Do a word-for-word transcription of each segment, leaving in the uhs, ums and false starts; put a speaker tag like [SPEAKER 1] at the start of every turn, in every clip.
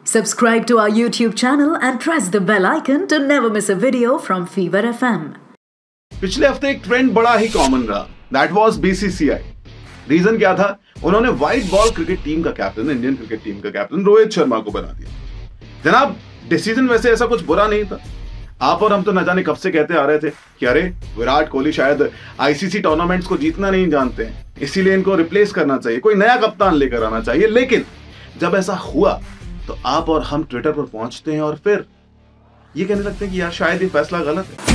[SPEAKER 1] Subscribe to our YouTube channel and press the bell icon to never miss a video from Fever F M.
[SPEAKER 2] पिछले हफ्ते एक trend बड़ा ही common रहा, that was BCCI. Reason क्या था? उन्होंने व्हाइट बॉल क्रिकेट टीम का कैप्टन, इंडियन क्रिकेट टीम का कैप्टन रोहित शर्मा को बना दिया। जनाब, डिसीजन वैसे ऐसा कुछ बुरा नहीं था। आप और हम तो न जाने कब से कहते आ रहे थे कि अरे विराट कोहली शायद आईसीसी टूर्नामेंट्स को जीतना नहीं जानते हैं, इसीलिए इनको रिप्लेस करना चाहिए, कोई नया कप्तान लेकर आना चाहिए। लेकिन जब ऐसा हुआ तो आप और हम ट्विटर पर पहुंचते हैं और फिर ये कहने लगते हैं कि यार शायद ये फैसला गलत है।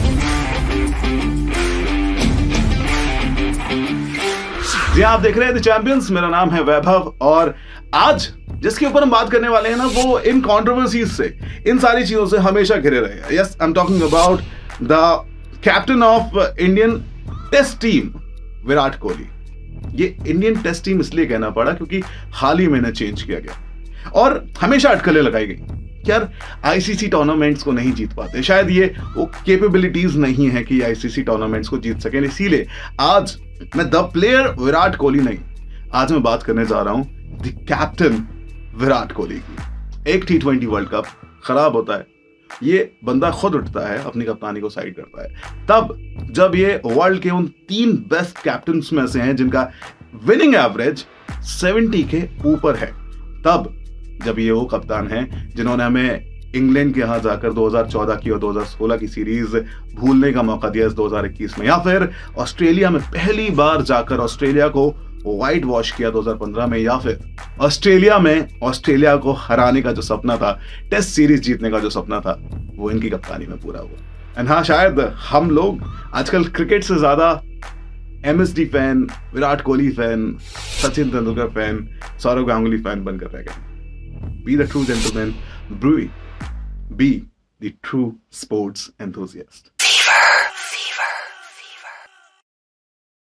[SPEAKER 2] जी, आप देख रहे हैं द चैंपियंस। मेरा नाम है वैभव और आज जिसके ऊपर हम बात करने वाले हैं ना, वो इन कंट्रोवर्सीज से, इन सारी चीजों से हमेशा घिरे रहे। Yes, I am talking about the captain of Indian test team Virat Kohli. ये इंडियन टेस्ट टीम इसलिए कहना पड़ा क्योंकि हाल ही में इन्हें चेंज किया गया और हमेशा अटकलें लगाई गई कि यार आईसीसी टूर्नामेंट्स को नहीं जीत पाते, शायद ये वो कैपेबिलिटीज नहीं है कि आईसीसी टूर्नामेंट्स को जीत सकें। इसीलिए आज मैं द प्लेयर विराट कोहली नहीं, आज मैं बात करने जा रहा हूं द कैप्टन विराट कोहली की। एक टी ट्वेंटी वर्ल्ड कप खराब होता है, ये बंदा खुद उठता है, अपनी कप्तानी को साइड करता है। तब जब ये वर्ल्ड के उन तीन बेस्ट कैप्टन्स में से हैं जिनका विनिंग एवरेज सत्तर के ऊपर है, तब जब ये वो कप्तान हैं जिन्होंने हमें इंग्लैंड के यहां जाकर दो हज़ार चौदह की और दो हज़ार सोलह की सीरीज भूलने का मौका दिया इस दो हज़ार इक्कीस में, या फिर ऑस्ट्रेलिया में पहली बार जाकर ऑस्ट्रेलिया को व्हाइट वॉश किया दो हज़ार पंद्रह में, या फिर ऑस्ट्रेलिया में ऑस्ट्रेलिया को हराने का जो सपना था, टेस्ट सीरीज जीतने का जो सपना था, वो इनकी कप्तानी में पूरा हुआ। एंड हाँ, शायद हम लोग आजकल क्रिकेट से ज्यादा MSD fan, Virat Kohli fan, Sachin Tendulkar fan, Sourav Ganguly fan बनकर रह गए। Be the true gentleman, Brewy. Be the true sports enthusiast.